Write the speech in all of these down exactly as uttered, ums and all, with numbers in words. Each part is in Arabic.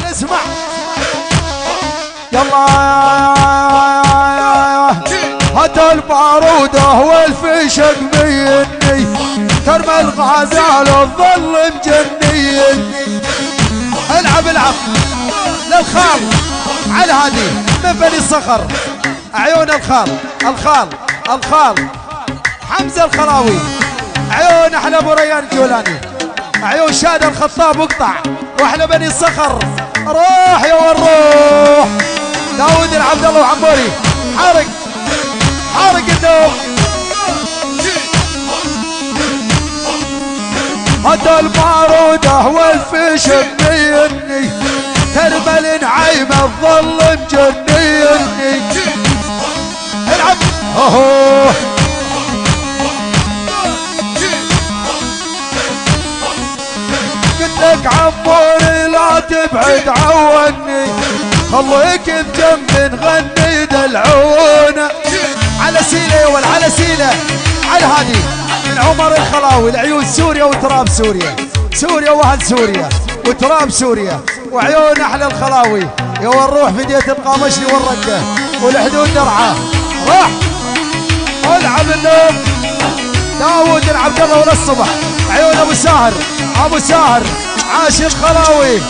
اسمع يلا هات البارودة والفشق بيني ترمى الغزال الظل مجني. العب العب للخال على هادي من بني الصخر عيون الخال الخال الخال حمزة الخلاوي عيون احلى ابو ريان الجولاني عيون شاد الخطاب اقطع واحلى بني الصخر روح يا والروح داود العبد الله وعموري حارق حارق النوم. هات البارودة والفشق بيني ترمى النعيمة الظل مجنيني. العب اوه قلت لك عموري لا تبعد عوني خليك بجنبي نغني دلعونا على سيله ولا على سيله على هادي من عمر الخلاوي العيون سوريا وتراب سوريا سوريا واهل سوريا وتراب سوريا وعيون احلى الخلاوي يا والروح فدية القامشلي والرقه والحدود درعه راح العب النوم داود العبد الله وللصبح عيون ابو ساهر ابو ساهر عاشق خلاوي.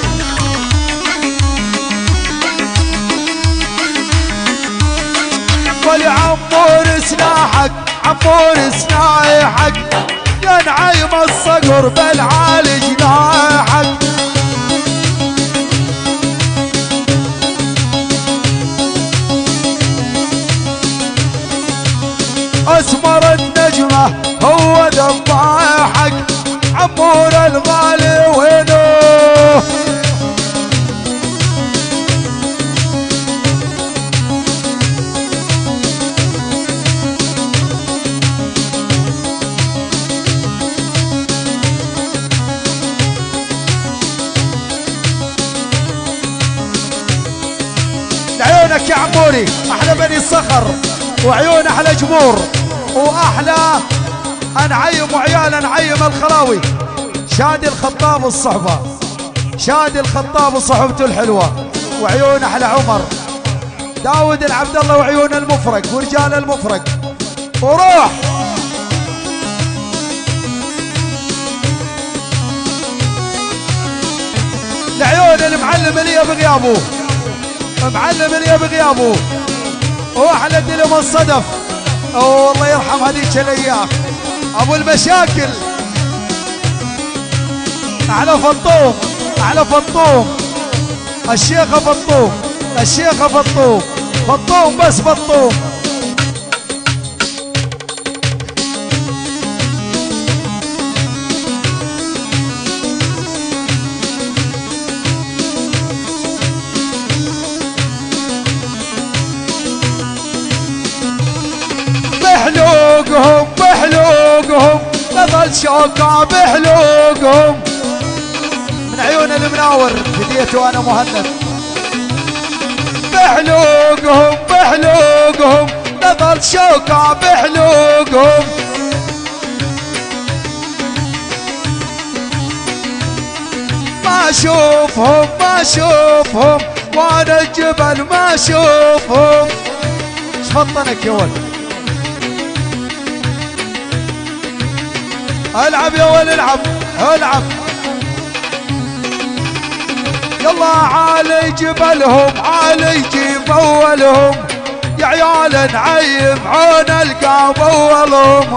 ولي عمور سلاحك عمور سلاحك يا نعيم الصقر بالعالي جناحك. اسمر النجمة هو ذباحك عمور الغالي وينه. عيونك يا عموري احلى بني الصخر وعيون احلى جمهور واحلى انعيم وعيال انعيم الخلاوي. شادي الخطاب الصحبه شادي الخطاب وصحبته الحلوه وعيون احلى عمر داود العبد الله وعيون المفرق ورجال المفرق وروح العيون المعلم اللي بغيابه معلم اللي بغيابه واحلى دلم الصدف والله يرحم هذيك الايام ابو المشاكل على فطوم على فطوم الشيخ فطوم الشيخ فطوم فطوم بس فطوم. بحلوقهم بحلوقهم نظل شوكة بحلوقهم من عيون المناور بديت وانا مهند. بحلوقهم بحلوقهم نظل شوكة بحلوقهم ما اشوفهم ما اشوفهم وانا الجبل ما اشوفهم. ايش فطنك يا ولد العب يا ولد العب العب يلا عالي جبلهم عالي جيب اولهم يا عيال نعيم عون القاب اولهم.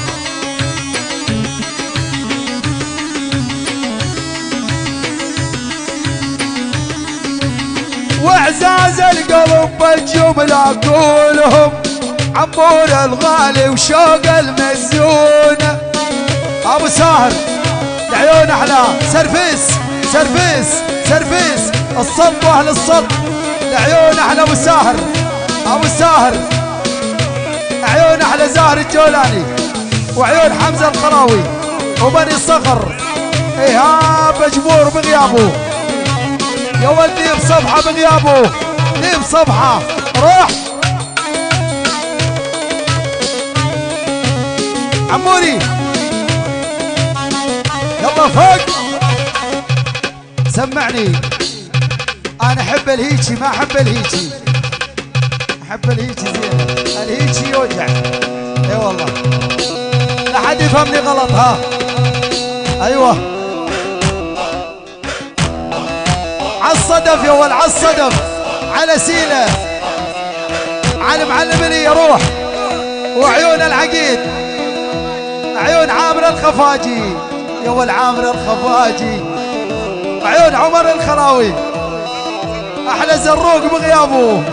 واعزاز القلب بالجمله اقولهم عمور الغالي وشوق المزونه. ابو ساهر العيون احلى سرفيس سرفيس سرفيس الصد واهل الصد العيون احلى ابو ساهر ابو ساهر عيون احلى زاهر الجولاني وعيون حمزه الخلاوي وبني الصخر ايهاب مجبور بغيابه يا ولدي بصفحه بغيابه ليه بصفحه روح عموري يلا فوق سمعني انا احب الهيجي ما احب الهيجي، احب الهيجي زين، الهيجي يوجع. اي والله لا حد يفهمني غلط. ها ايوه عالصدف يا ولد عالصدف، على سيله على معلم لي روح، وعيون العقيد عيون عامر الخفاجي يا ولد عامر الخفاجي، عيون عمر الخراوي احلى زروق بغيابه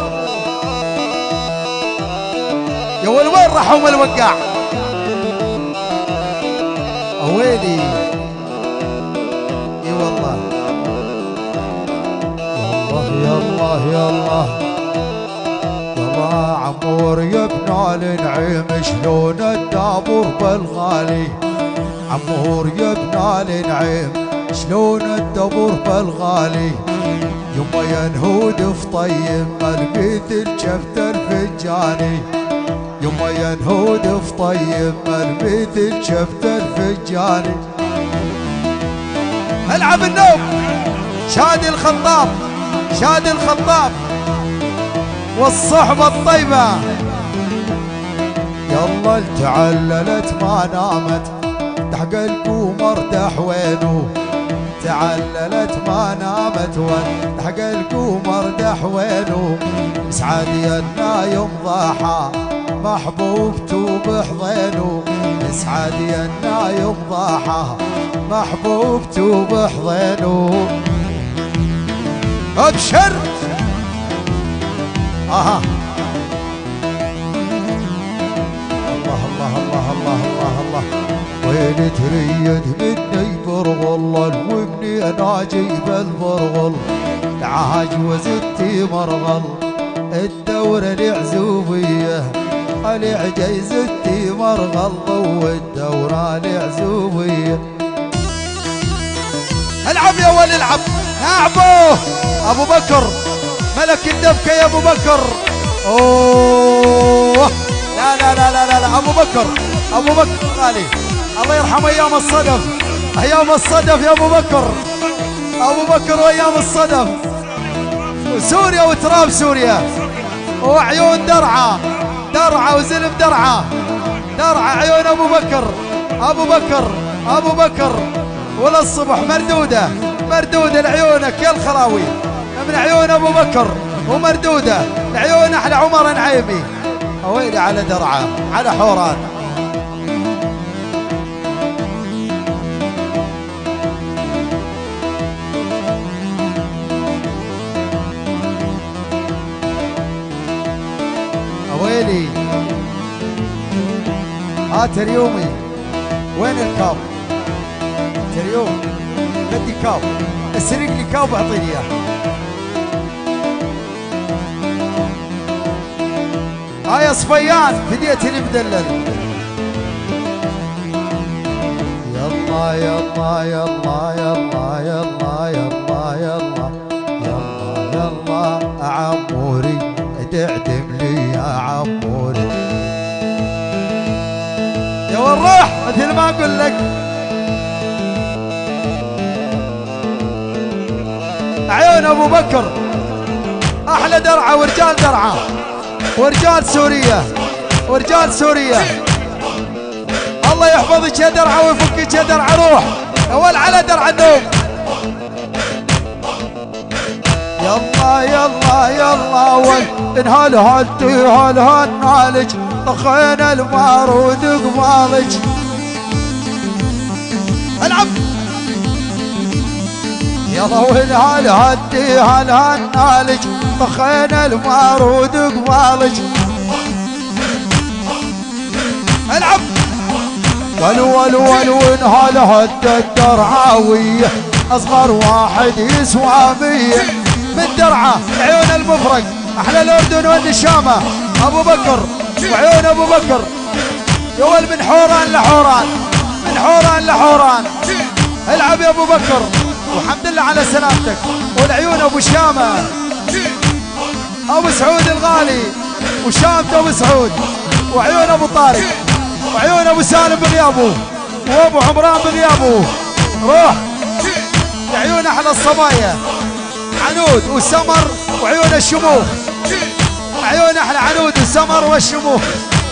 يا ولد. وين راح ام الوقاع اويلي؟ اي والله يا الله يا الله يا الله عمور يا ابن النعيم شلون الدابور بالغالي، عمور يا ابن النعيم شلون الدبور بالغالي، يما ينهود في طيب ملبيث الشفت الفجاني، يما ينهود في طيب ملبيث الشفت الفجاني. العب النوم شادي الخطاب، شادي الخطاب والصحبة الطيبة يلا التعللت ما نامت تحق القمر دحوينو، تعللت ما نامت وتحق القمر دحوينو، مسعد ينا يوم ضاحى محبوبته بحضينو، مسعد ينا يوم ضاحى محبوبته بحضينو. ابشر اها الله الله الله الله الله الله. وين تريد مني برغل ومني انا جيب البرغل، العاج وزتي مرغل الدورة العزوبية، العجيزتي مرغل والدورة العزوبية. العب يا ولد العب لعبوه ابو بكر ملك الدبكه يا ابو بكر. اوه لا لا لا لا لا, لا. ابو بكر ابو بكر غالي الله يرحمه ايام الصدف، ايام الصدف يا ابو بكر، ابو بكر وايام الصدف وسوريا وتراب سوريا وعيون درعه درعه وزلم درعه درعه عيون ابو بكر ابو بكر ابو بكر ولا الصبح مردوده مردوده لعيونك يا الخراوي، من عيون ابو بكر ومردوده لعيون احلى عمر نعيمي. اويلي على درعه على حوران. اويلي ها تريومي وين الكاب؟ تريوم بدي كاب، اسرق لي كاب واعطيني اياه. ها يا صفيان فديتني مدلل. يلا يلا يلا يلا يلا يلا يلا يلا يلا عموري ادعدم لي يا عموري يا والروح مثل ما اقول لك. عيون ابو بكر احلى درعه ورجال درعه ورجال سوريا ورجال سوريا. الله يحفظك يا درعه ويفكك يا درعه. روح اول على درعه النوم. يلا يلا يلا وين هال هالتي هال هالنالج طخينا المارود قمالج. العب يلا وين هال هالتي هال هالنالج طخينا المارود قمالج. العب ولو ولو ولو وين هال هد الدرعاويه اصغر واحد يسوى مية من درعه. عيون المفرق احلى الاردن والنشامه ابو بكر وعيون ابو بكر يا ول من حوران لحوران من حوران لحوران. العب يا ابو بكر والحمد لله على سلامتك. والعيون ابو شامه ابو سعود الغالي وشامته ابو سعود وعيون ابو طارق وعيون ابو سالم بغيابه وابو عمران بغيابه. روح عيون احلى الصبايا عنود عنود والسمر وعيون الشموخ، عيون احلى عنود والسمر والشموخ.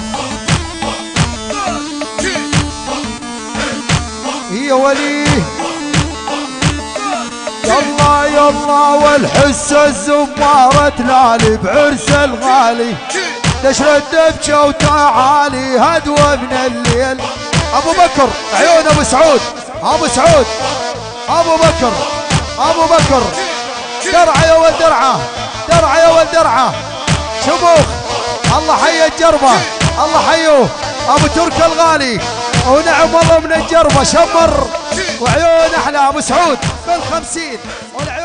يا ولي يلا يلا والحس الزمارة تلالي بعرس الغالي، نشر الدبشة وتعالي هدوة من الليل. ابو بكر عيون ابو سعود، ابو سعود ابو بكر، ابو بكر درعه يا ولد درعه، درعه يا ولد درعه شموخ. الله حي الجربه، الله حيوه ابو ترك الغالي، ونعم والله من الجربه شمر وعيون احلى ابو سعود بالخمسين.